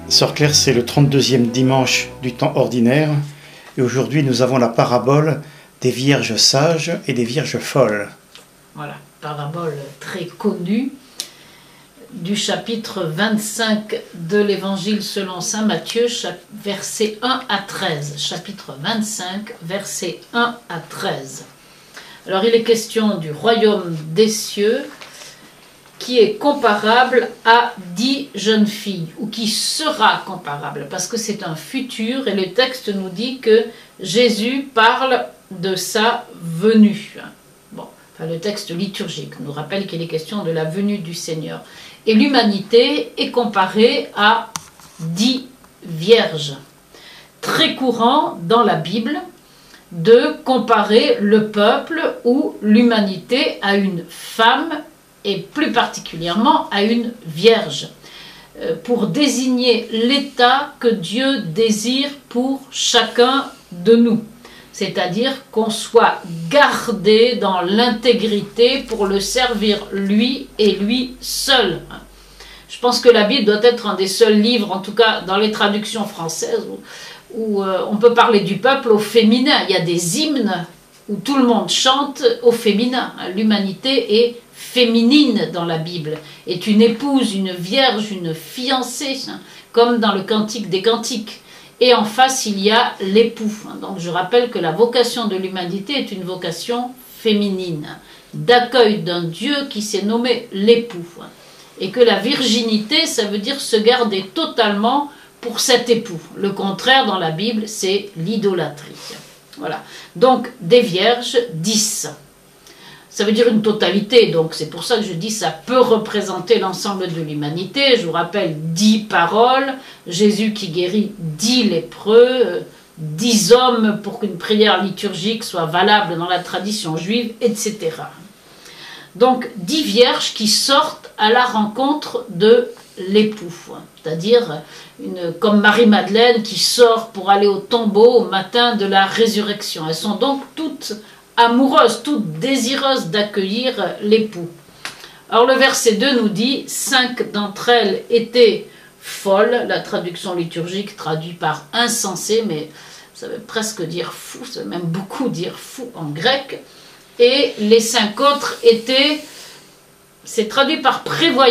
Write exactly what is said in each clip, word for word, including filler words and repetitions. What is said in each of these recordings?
Sœur Claire, c'est le trente-deuxième dimanche du temps ordinaire et aujourd'hui nous avons la parabole des vierges sages et des vierges folles. Voilà, parabole très connue du chapitre vingt-cinq de l'évangile selon saint Matthieu, versets un à treize. Chapitre vingt-cinq, versets un à treize. Alors il est question du royaume des cieux qui est comparable à dix jeunes filles, ou qui sera comparable, parce que c'est un futur, et le texte nous dit que Jésus parle de sa venue. Bon, enfin, le texte liturgique nous rappelle qu'il est question de la venue du Seigneur. Et l'humanité est comparée à dix vierges. Très courant dans la Bible de comparer le peuple ou l'humanité à une femme, et plus particulièrement à une vierge, pour désigner l'état que Dieu désire pour chacun de nous. C'est-à-dire qu'on soit gardé dans l'intégrité pour le servir lui et lui seul. Je pense que la Bible doit être un des seuls livres, en tout cas dans les traductions françaises, où, où euh, on peut parler du peuple au féminin. Il y a des hymnes où tout le monde chante au féminin. L'humanité est féminine dans la Bible, est une épouse, une vierge, une fiancée, comme dans le Cantique des Cantiques. Et en face, il y a l'époux. Donc je rappelle que la vocation de l'humanité est une vocation féminine, d'accueil d'un Dieu qui s'est nommé l'époux. Et que la virginité, ça veut dire se garder totalement pour cet époux. Le contraire dans la Bible, c'est l'idolâtrie. Voilà. Donc des vierges, dix. Ça veut dire une totalité, donc c'est pour ça que je dis ça peut représenter l'ensemble de l'humanité. Je vous rappelle dix paroles, Jésus qui guérit dix lépreux, dix hommes pour qu'une prière liturgique soit valable dans la tradition juive, et cetera. Donc dix vierges qui sortent à la rencontre de l'époux, c'est-à-dire une, comme Marie-Madeleine qui sort pour aller au tombeau au matin de la résurrection. Elles sont donc toutes amoureuses, toutes désireuses d'accueillir l'époux. Alors le verset deux nous dit « Cinq d'entre elles étaient folles », la traduction liturgique traduit par « insensé », mais ça veut presque dire « fou », ça veut même beaucoup dire « fou » en grec, et les cinq autres étaient, c'est traduit par « prévoyantes »,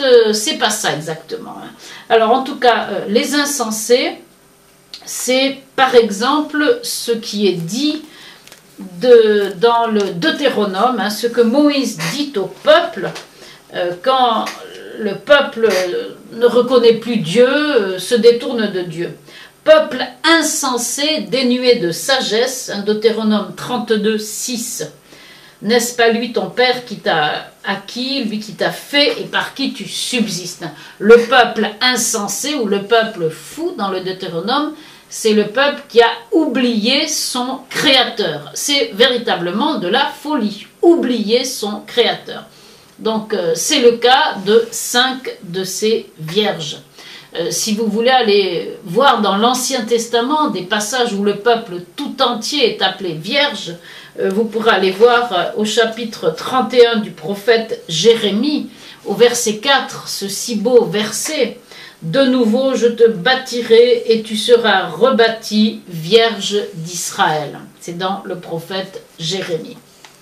c'est pas ça exactement. Alors en tout cas, les insensés, c'est par exemple ce qui est dit De, dans le Deutéronome, hein, ce que Moïse dit au peuple euh, quand le peuple ne reconnaît plus Dieu, euh, se détourne de Dieu. Peuple insensé, dénué de sagesse, hein, Deutéronome trente-deux, six. N'est-ce pas lui ton père qui t'a acquis, lui qui t'a fait et par qui tu subsistes? Le peuple insensé ou le peuple fou dans le Deutéronome, c'est le peuple qui a oublié son créateur. C'est véritablement de la folie, oublier son créateur. Donc euh, c'est le cas de cinq de ces vierges. Euh, si vous voulez aller voir dans l'Ancien Testament des passages où le peuple tout entier est appelé vierge, euh, vous pourrez aller voir euh, au chapitre trente et un du prophète Jérémie, au verset quatre, ce si beau verset. De nouveau, je te bâtirai et tu seras rebâtie, vierge d'Israël. C'est dans le prophète Jérémie.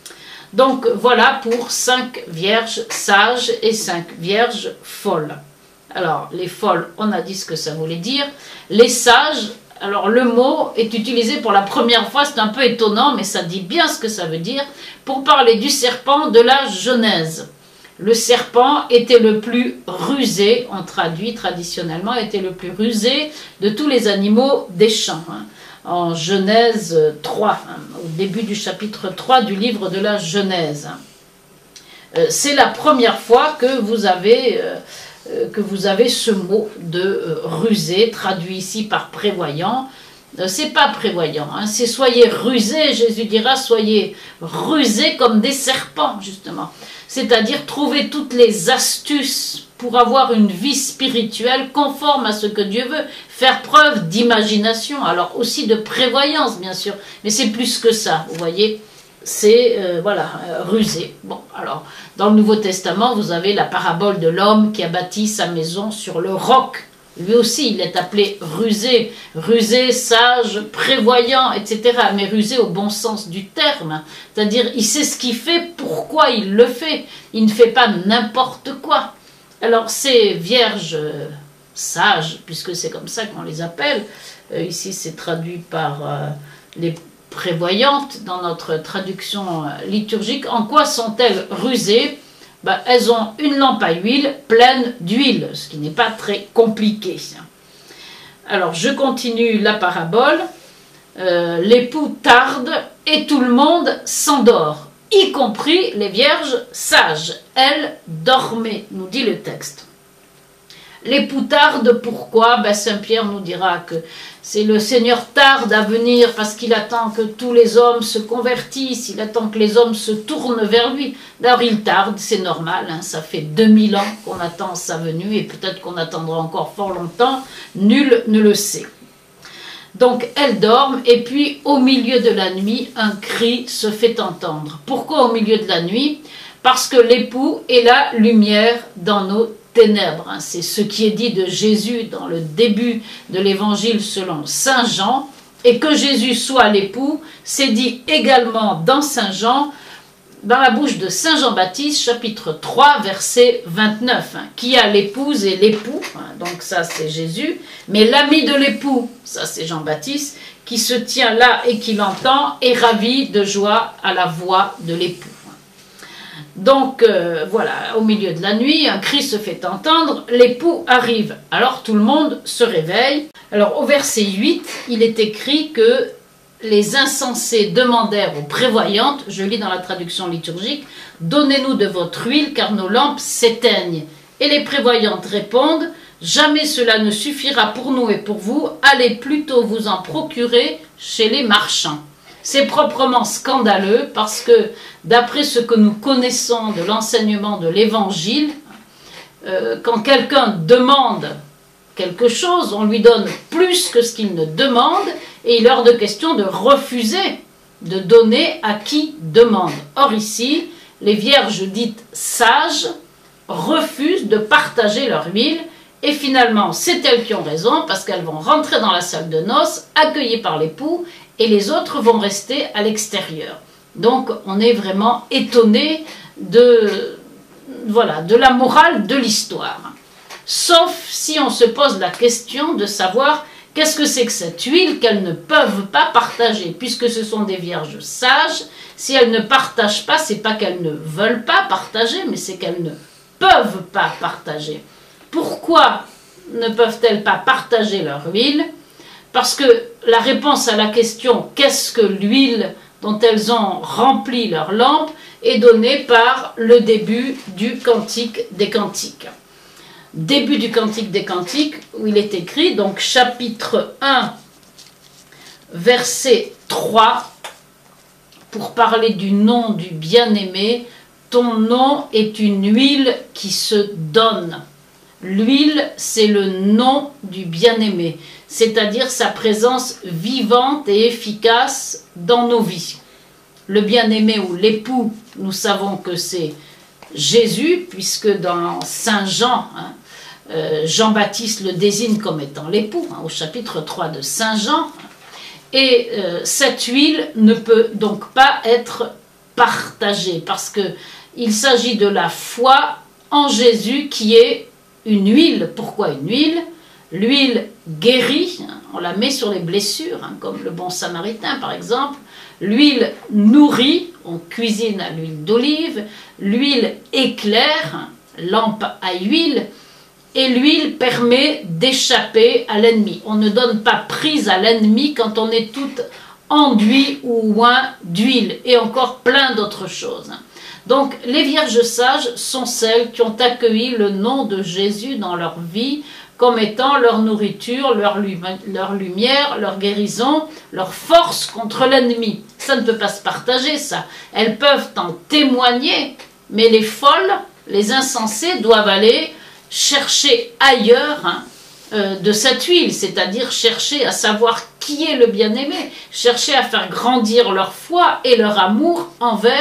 Donc voilà pour cinq vierges sages et cinq vierges folles. Alors, les folles, on a dit ce que ça voulait dire. Les sages, alors le mot est utilisé pour la première fois, c'est un peu étonnant, mais ça dit bien ce que ça veut dire, pour parler du serpent de la Genèse. Le serpent était le plus rusé, on traduit traditionnellement, était le plus rusé de tous les animaux des champs. Hein, en Genèse trois, hein, au début du chapitre trois du livre de la Genèse. Hein. Euh, C'est la première fois que vous avez, euh, que vous avez ce mot de euh, rusé, traduit ici par prévoyant. Euh, c'est pas prévoyant, hein, c'est soyez rusés, Jésus dira, soyez rusés comme des serpents, justement. C'est-à-dire trouver toutes les astuces pour avoir une vie spirituelle conforme à ce que Dieu veut, faire preuve d'imagination, alors aussi de prévoyance bien sûr, mais c'est plus que ça, vous voyez, c'est euh, voilà, euh, rusé. Bon, alors, dans le Nouveau Testament, vous avez la parabole de l'homme qui a bâti sa maison sur le roc, Lui aussi, il est appelé rusé, rusé, sage, prévoyant, et cetera. Mais rusé au bon sens du terme. C'est-à-dire, il sait ce qu'il fait, pourquoi il le fait. Il ne fait pas n'importe quoi. Alors, ces vierges euh, sages, puisque c'est comme ça qu'on les appelle, euh, ici c'est traduit par euh, les prévoyantes dans notre traduction euh, liturgique, en quoi sont-elles rusées? Ben, elles ont une lampe à huile pleine d'huile, ce qui n'est pas très compliqué. Alors, je continue la parabole. Euh, l'époux tarde et tout le monde s'endort, y compris les vierges sages. Elles dormaient, nous dit le texte. L'époux tarde, pourquoi? Ben, Saint Pierre nous dira que c'est le Seigneur tarde à venir parce qu'il attend que tous les hommes se convertissent, il attend que les hommes se tournent vers lui. D'ailleurs, il tarde, c'est normal, hein, ça fait deux mille ans qu'on attend sa venue et peut-être qu'on attendra encore fort longtemps, nul ne le sait. Donc, elles dorment et puis au milieu de la nuit, un cri se fait entendre. Pourquoi au milieu de la nuit? Parce que l'époux est la lumière dans nos ténèbres. C'est ce qui est dit de Jésus dans le début de l'évangile selon Saint Jean, et que Jésus soit l'époux, c'est dit également dans Saint Jean, dans la bouche de Saint Jean-Baptiste, chapitre trois, verset vingt-neuf, hein, qui a l'épouse et l'époux, hein, donc ça c'est Jésus, mais l'ami de l'époux, ça c'est Jean-Baptiste, qui se tient là et qui l'entend, est ravi de joie à la voix de l'époux. Donc, euh, voilà, au milieu de la nuit, un cri se fait entendre, l'époux arrive. Alors, tout le monde se réveille. Alors, au verset huit, il est écrit que les insensés demandèrent aux prévoyantes, je lis dans la traduction liturgique, « Donnez-nous de votre huile, car nos lampes s'éteignent. » Et les prévoyantes répondent, « Jamais cela ne suffira pour nous et pour vous, allez plutôt vous en procurer chez les marchands. » C'est proprement scandaleux parce que, d'après ce que nous connaissons de l'enseignement de l'Évangile, euh, quand quelqu'un demande quelque chose, on lui donne plus que ce qu'il ne demande et il est hors de question de refuser de donner à qui demande. Or ici, les vierges dites sages refusent de partager leur huile et finalement, c'est elles qui ont raison parce qu'elles vont rentrer dans la salle de noces, accueillies par l'époux, et les autres vont rester à l'extérieur. Donc, on est vraiment étonné de, voilà, de la morale de l'histoire. Sauf si on se pose la question de savoir qu'est-ce que c'est que cette huile qu'elles ne peuvent pas partager. Puisque ce sont des vierges sages, si elles ne partagent pas, c'est pas qu'elles ne veulent pas partager, mais c'est qu'elles ne peuvent pas partager. Pourquoi ne peuvent-elles pas partager leur huile? Parce que la réponse à la question « qu'est-ce que l'huile dont elles ont rempli leur lampe ?» est donnée par le début du Cantique des Cantiques. Début du Cantique des Cantiques, où il est écrit, donc chapitre un, verset trois, pour parler du nom du bien-aimé, « Ton nom est une huile qui se donne ». L'huile, c'est le nom du bien-aimé, c'est-à-dire sa présence vivante et efficace dans nos vies. Le bien-aimé ou l'époux, nous savons que c'est Jésus, puisque dans Saint Jean, hein, euh, Jean-Baptiste le désigne comme étant l'époux, hein, au chapitre trois de Saint Jean. Et euh, cette huile ne peut donc pas être partagée, parce qu'il s'agit de la foi en Jésus qui est une huile. Pourquoi une huile? L'huile guérit, hein, on la met sur les blessures, hein, comme le bon samaritain par exemple. L'huile nourrit, on cuisine à l'huile d'olive. L'huile éclaire, hein, lampe à huile. Et l'huile permet d'échapper à l'ennemi. On ne donne pas prise à l'ennemi quand on est tout enduit ou oint d'huile, et encore plein d'autres choses. Donc, les vierges sages sont celles qui ont accueilli le nom de Jésus dans leur vie comme étant leur nourriture, leur, leur lumière, leur guérison, leur force contre l'ennemi. Ça ne peut pas se partager, ça. Elles peuvent en témoigner, mais les folles, les insensés doivent aller chercher ailleurs hein, euh, de cette huile, c'est-à-dire chercher à savoir qui est le bien-aimé, chercher à faire grandir leur foi et leur amour envers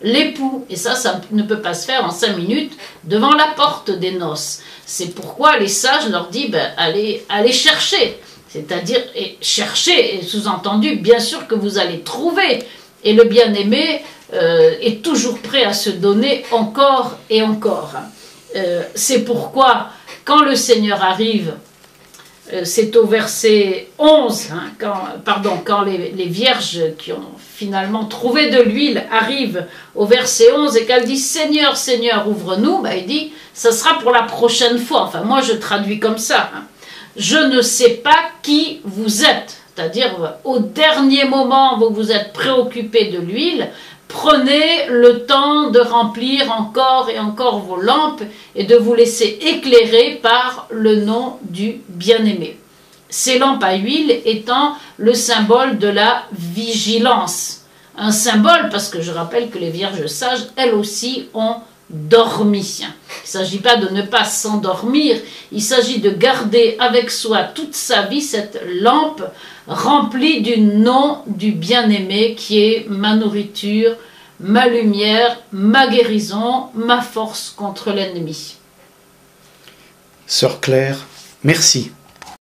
l'époux. Et ça, ça ne peut pas se faire en cinq minutes devant la porte des noces. C'est pourquoi les sages leur disent, ben, allez, allez chercher. C'est-à-dire, et chercher, et sous-entendu, bien sûr que vous allez trouver. Et le bien-aimé euh, est toujours prêt à se donner encore et encore. Euh, c'est pourquoi, quand le Seigneur arrive, euh, c'est au verset onze, hein, quand, pardon, quand les, les vierges qui ont finalement trouvé de l'huile arrivent au verset onze et qu'elles disent « Seigneur, Seigneur, ouvre-nous », ben, il dit « ça sera pour la prochaine fois ». Enfin, moi, je traduis comme ça. Hein. Je ne sais pas qui vous êtes. C'est-à-dire, au dernier moment, vous vous êtes préoccupé de l'huile, prenez le temps de remplir encore et encore vos lampes et de vous laisser éclairer par le nom du bien-aimé. Ces lampes à huile étant le symbole de la vigilance. Un symbole, parce que je rappelle que les vierges sages, elles aussi, ont dormi. Il ne s'agit pas de ne pas s'endormir, il s'agit de garder avec soi toute sa vie cette lampe remplie du nom du bien-aimé qui est ma nourriture, ma lumière, ma guérison, ma force contre l'ennemi. Sœur Claire, merci.